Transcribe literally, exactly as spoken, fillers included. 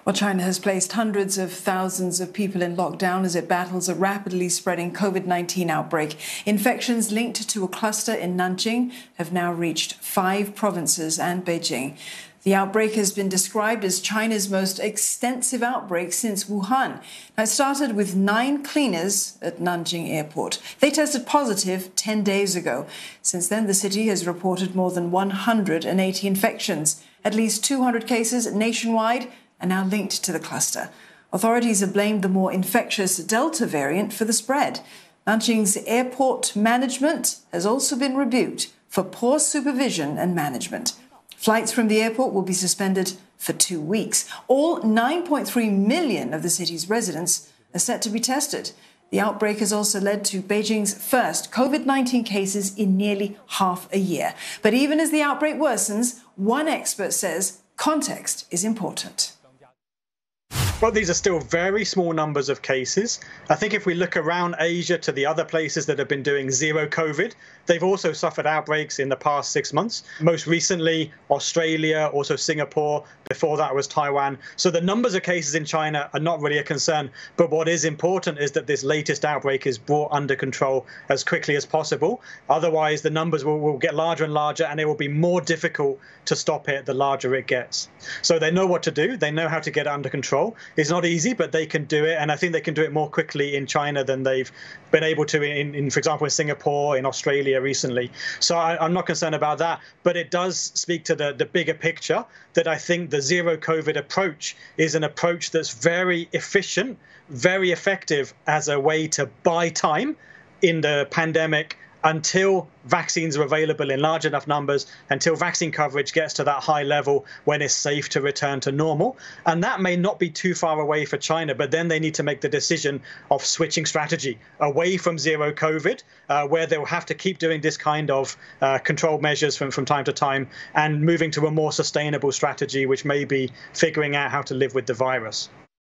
Well, China has placed hundreds of thousands of people in lockdown as it battles a rapidly spreading COVID nineteen outbreak. Infections linked to a cluster in Nanjing have now reached five provinces and Beijing. The outbreak has been described as China's most extensive outbreak since Wuhan. Now, it started with nine cleaners at Nanjing airport. They tested positive ten days ago. Since then, the city has reported more than one hundred eighty infections. At least two hundred cases nationwide are now linked to the cluster. Authorities have blamed the more infectious Delta variant for the spread. Nanjing's airport management has also been rebuked for poor supervision and management. Flights from the airport will be suspended for two weeks. All nine point three million of the city's residents are set to be tested. The outbreak has also led to Beijing's first COVID nineteen cases in nearly half a year. But even as the outbreak worsens, one expert says context is important. Well, these are still very small numbers of cases. I think if we look around Asia to the other places that have been doing zero COVID, they've also suffered outbreaks in the past six months. Most recently, Australia, also Singapore. Before that was Taiwan. So the numbers of cases in China are not really a concern. But what is important is that this latest outbreak is brought under control as quickly as possible. Otherwise, the numbers will, will get larger and larger, and it will be more difficult to stop it the larger it gets. So they know what to do. They know how to get it under control. It's not easy, but they can do it. And I think they can do it more quickly in China than they've been able to in, in for example, in Singapore, in Australia recently. So I, I'm not concerned about that. But it does speak to the, the bigger picture that I think the zero COVID approach is an approach that's very efficient, very effective as a way to buy time in the pandemic until vaccines are available in large enough numbers, until vaccine coverage gets to that high level when it's safe to return to normal. And that may not be too far away for China, but then they need to make the decision of switching strategy away from zero COVID, uh, where they'll have to keep doing this kind of uh, control measures from, from time to time, and moving to a more sustainable strategy, which may be figuring out how to live with the virus.